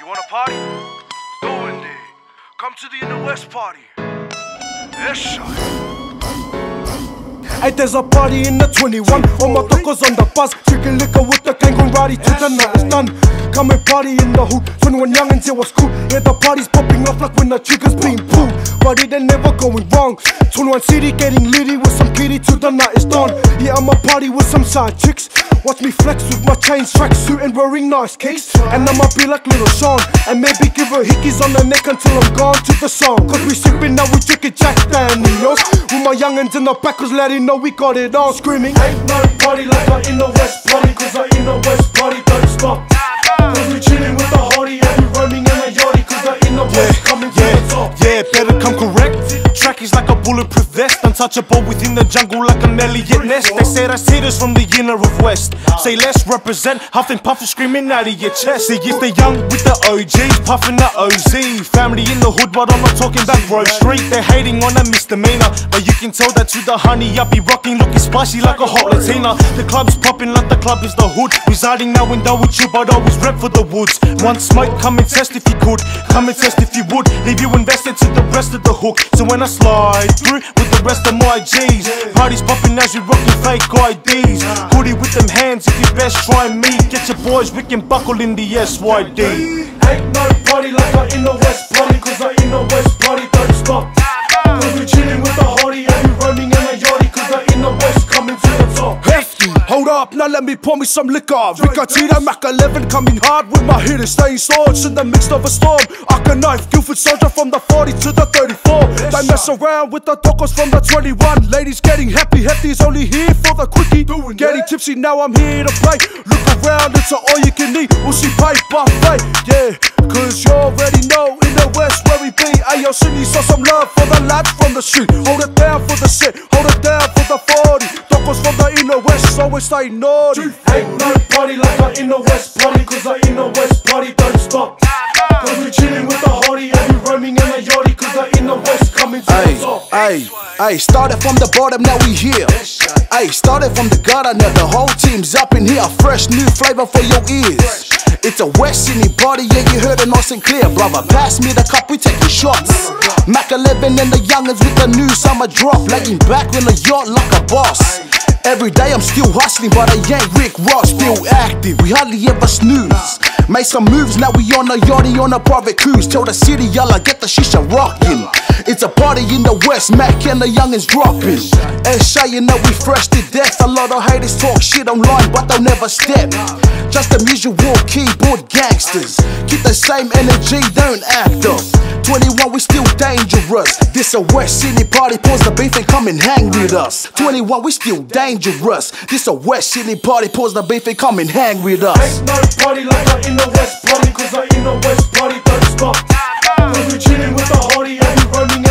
You wanna party? Go in there. Come to the Inner West party. Yes, shot. Hey, there's a party in the 21. All my tacos on the bus, drinking liquor with the gang going rowdy till the night is done. Come and party in the hood, 21 youngins, it was cool. Yeah, the party's popping off like when the trigger's being pulled. Party they never going wrong. 21 city getting litty with some kitty till the night is done. Yeah, I'm a party with some side chicks. Watch me flex with my chains, tracksuit and wearing nice kicks. And I'ma be like Little Sean, and maybe give her hickeys on the neck until I'm gone to the song. Cause we sippin' now, we drinking Jack Daniels. With my youngins in the back, cause letting know we got it on. Screaming, ain't no party like our Inner West party. Cause our Inner West party don't stop. Cause we chillin' with the hottie and we roaming in a yachty. Cause our Inner West coming to the top. Yeah, better come correct. Track is like a bulletproof vest, untouchable within the jungle like an Elliot Ness. They say that's hitters from the inner of West. Say let's represent, huffing puffing screaming out of your chest. See if they're young with the OGs, puffing the OZ. Family in the hood, but I'm not talking about Grove Street. They're hating on a misdemeanor, but you can tell that to the honey. I be rocking, looking spicy like a hot Latina. The club's popping like the club is the hood. Residing now in the with you, but always rep for the woods. One smoke, come and test if you could. Come and test if you would. Leave you invested to the rest of the hook. So when I slide through with the rest of my G's, parties popping as we rocking fake IDs. Hoodie with them hands if you best try me. Get your boys Rick and buckle in the SYD. Ain't no party like our Inner West party. Cause our Inner West party don't stop. Cause we chillin' with the hottie and we roaming in a yachty. Cause our Inner West coming to the top. Hefty, hold up, now let me pour me some liquor. Ricatino, Mac 11 coming hard with my hitters. Staying swords in the midst of a storm. Arca knife, Guildford soldier from the 40 to the 34. They mess around with the tacos from the 21. Ladies getting happy, Hefty's only here for the quickie. Getting tipsy, now I'm here to play. Look around, it's all you can eat. We'll see pay buffet, yeah. Cause you already know in the West where we be. Ayo, Sydney, saw some love for the lads from the street. Hold it down for the set, hold it down for the 40. Tacos from the Inner West, always stay naughty. Ain't no party like our Inner West party. Cause our Inner West party don't stop. Cause we chillin' with the hottie and we roaming in a yachty. Cause our Inner West coming to the top. Ay, started from the bottom, now we here. Ay, started from the gutter, now the whole team's up in here. Fresh new flavor for your ears. It's a West Sydney party, yeah, you heard it nice and clear. Brother, pass me the cup, we taking shots. Mac 11 and the youngins with the new summer drop. Laying back in the yacht like a boss. Every day I'm still hustling, but I ain't Rick Ross. Still active, we hardly ever snooze. Made some moves, now we on a yachty on a private cruise. Tell the city, y'all get the shisha rockin'. It's a party in the West, Mac and the youngins dropping. S.A. you know we fresh to death. A lot of haters talk shit online, but they'll never step. Just the usual keyboard gangsters. Keep the same energy, don't act up. 21, we still dangerous. This a West Sydney party, pause the beef and come and hang with us. 21, we still dangerous. This a West Sydney party, pause the beef and come and hang with us. Ain't no party like our Inner West party. Cause our Inner West party don't stop. Cause we chillin' with the hottie and we roaming